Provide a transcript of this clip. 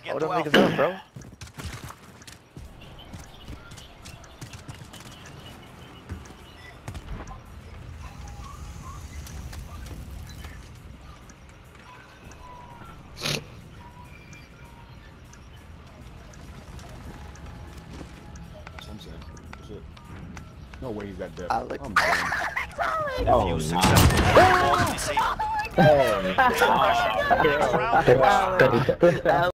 Hold them niggas up, bro. No way he's that dead. Alex. Oh, Successful. Disabled. oh, Round one. Alex.